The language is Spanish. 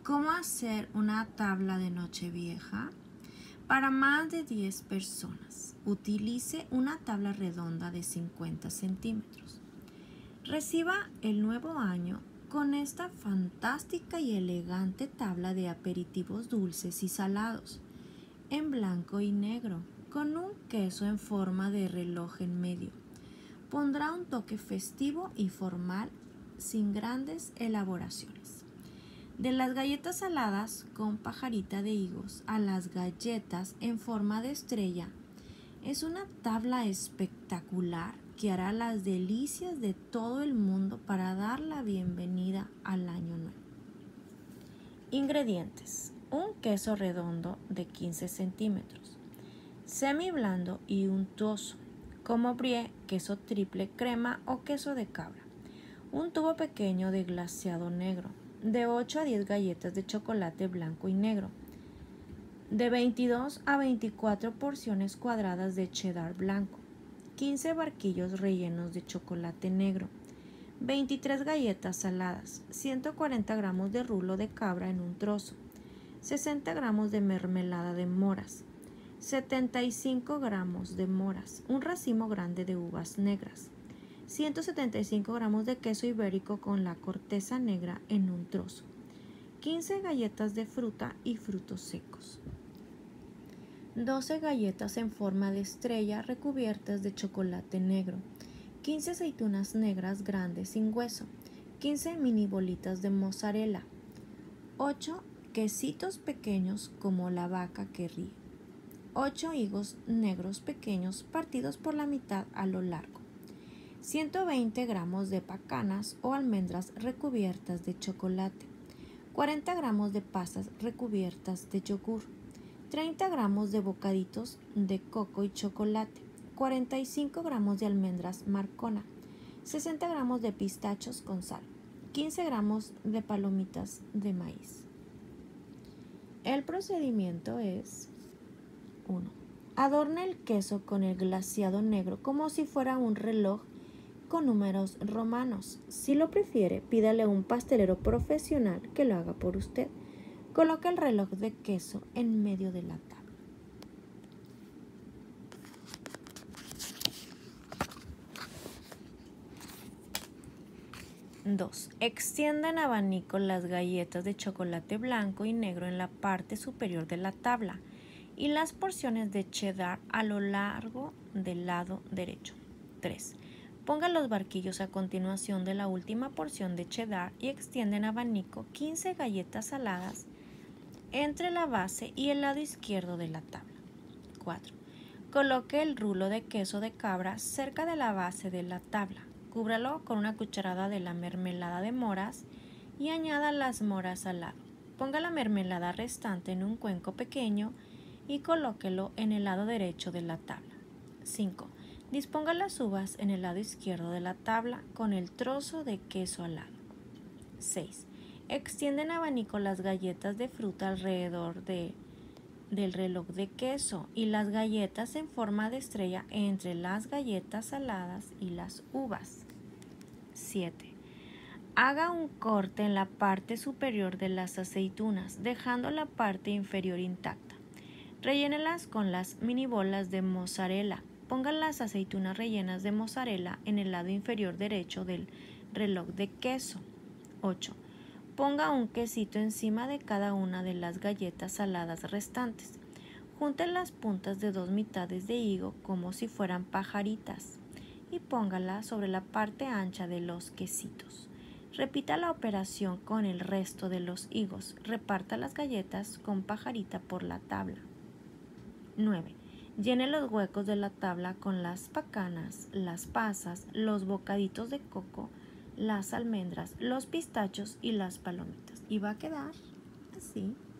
¿Cómo hacer una tabla de Nochevieja? Para más de 10 personas, utilice una tabla redonda de 50 centímetros. Reciba el nuevo año con esta fantástica y elegante tabla de aperitivos dulces y salados, en blanco y negro, con un queso en forma de reloj en medio. Pondrá un toque festivo y formal sin grandes elaboraciones. De las galletas saladas con pajarita de higos a las galletas en forma de estrella, es una tabla espectacular que hará las delicias de todo el mundo para dar la bienvenida al año nuevo. Ingredientes: un queso redondo de 15 centímetros, semi blando y untuoso, como brie, queso triple crema o queso de cabra, un tubo pequeño de glaseado negro, de 8 a 10 galletas de chocolate blanco y negro, de 22 a 24 porciones cuadradas de cheddar blanco, 15 barquillos rellenos de chocolate negro, 23 galletas saladas, 140 gramos de rulo de cabra en un trozo, 60 gramos de mermelada de moras, 75 gramos de moras, un racimo grande de uvas negras, 175 gramos de queso ibérico con la corteza negra en un trozo, 15 galletas de fruta y frutos secos, 12 galletas en forma de estrella recubiertas de chocolate negro, 15 aceitunas negras grandes sin hueso, 15 mini bolitas de mozzarella, 8 quesitos pequeños como la vaca que ríe, 8 higos negros pequeños partidos por la mitad a lo largo, 120 gramos de pacanas o almendras recubiertas de chocolate, 40 gramos de pasas recubiertas de yogur, 30 gramos de bocaditos de coco y chocolate, 45 gramos de almendras Marcona, 60 gramos de pistachos con sal, 15 gramos de palomitas de maíz. El procedimiento es: 1. Adorna el queso con el glaseado negro como si fuera un reloj con números romanos. Si lo prefiere, pídale a un pastelero profesional que lo haga por usted. Coloque el reloj de queso en medio de la tabla. 2. Extienda en abanico las galletas de chocolate blanco y negro en la parte superior de la tabla y las porciones de cheddar a lo largo del lado derecho. 3. Ponga los barquillos a continuación de la última porción de cheddar y extienda en abanico 15 galletas saladas entre la base y el lado izquierdo de la tabla. 4. Coloque el rulo de queso de cabra cerca de la base de la tabla. Cúbralo con una cucharada de la mermelada de moras y añada las moras al lado. Ponga la mermelada restante en un cuenco pequeño y colóquelo en el lado derecho de la tabla. 5. Disponga las uvas en el lado izquierdo de la tabla con el trozo de queso al lado. 6. Extiende en abanico las galletas de fruta alrededor del reloj de queso y las galletas en forma de estrella entre las galletas saladas y las uvas. 7. Haga un corte en la parte superior de las aceitunas, dejando la parte inferior intacta. Rellénelas con las mini bolas de mozzarella. Ponga las aceitunas rellenas de mozzarella en el lado inferior derecho del reloj de queso. 8. Ponga un quesito encima de cada una de las galletas saladas restantes. Junte las puntas de 2 mitades de higo como si fueran pajaritas y póngala sobre la parte ancha de los quesitos. Repita la operación con el resto de los higos. Reparta las galletas con pajarita por la tabla. 9. Llene los huecos de la tabla con las pacanas, las pasas, los bocaditos de coco, las almendras, los pistachos y las palomitas. Y va a quedar así.